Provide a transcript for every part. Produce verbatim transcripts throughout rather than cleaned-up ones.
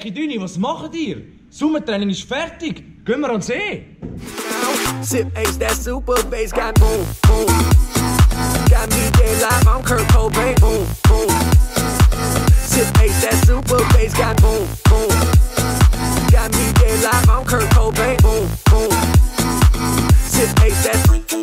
Ecki, Düni, was macht ihr? Sommertraining ist fertig. Gehen wir an den See. Sip Ace, that super bass got boom, boom. Got me dead live, I'm Kurt Cobain, boom, boom. Sip Ace, that super bass got boom, boom. Got me dead live, I'm Kurt Cobain, boom, boom. Sip Ace, that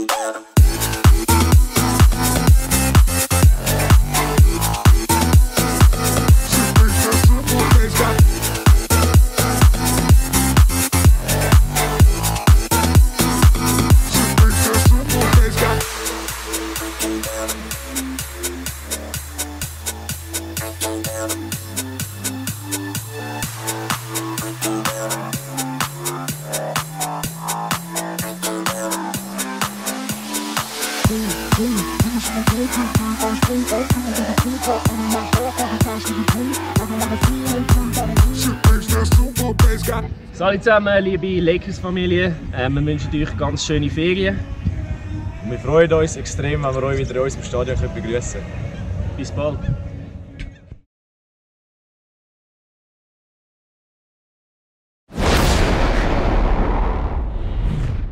Salut zusammen, liebe Lakers-Familie. Äh, wir wünschen euch ganz schöne Ferien. Und wir freuen uns extrem, wenn wir euch wieder in unserem Stadion begrüßen können. Bis bald.